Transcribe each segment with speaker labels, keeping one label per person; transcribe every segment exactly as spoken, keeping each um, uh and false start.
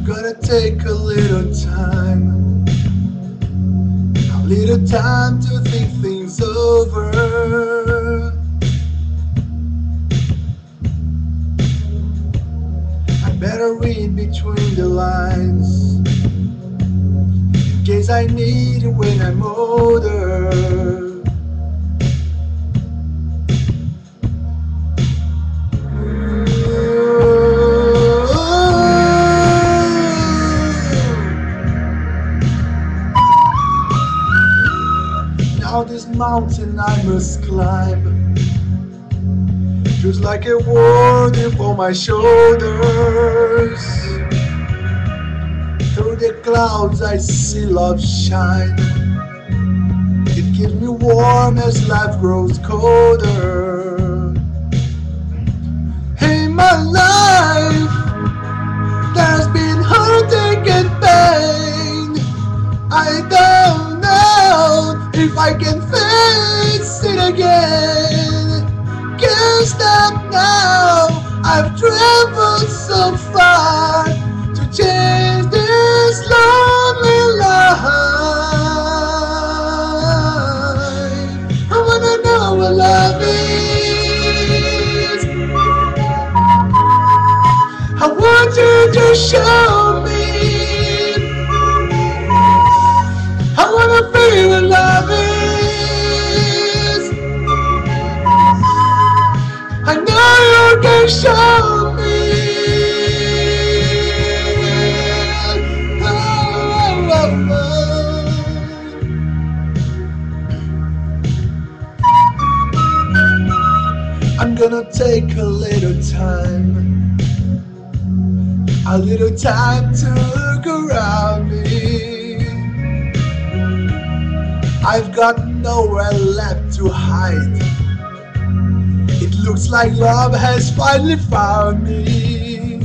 Speaker 1: Gonna take a little time, a little time to think things over. I better read between the lines, in case I need it when I'm older. Now this mountain I must climb feels like a world upon my shoulders. Through the clouds I see love shine. It keeps me warm as life grows colder. In my life there's been heartache and pain. I don't know if I can face it again. Can't stop now, I've traveled so far to change this lonely life. I wanna know what love is. I want you to show me. I wanna feel what love is. I know you can show me. Oh, oh, oh. I'm gonna take a little time, a little time to look around me. I've got nowhere left to hide. It looks like love has finally found me.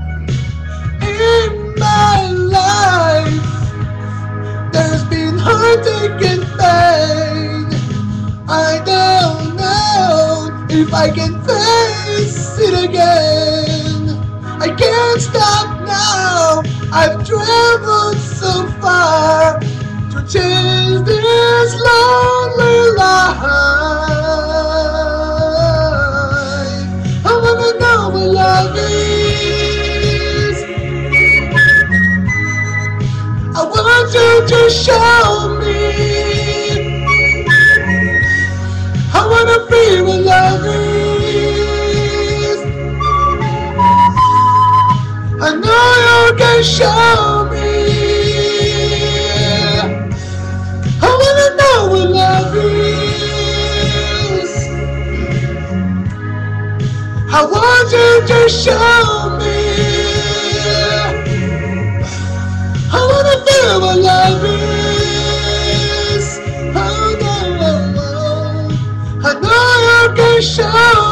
Speaker 1: In my life there's been heartache and pain. I don't know if I can face it again. I can't stop now, I've traveled so far to change this lonely life. I wanna know what love is. I want you to show me. I wanna feel what love is. I know you can show me. I wanna know what love is. I want you to show me. I wanna feel what love is. Oh no, oh, oh. I know you can show me.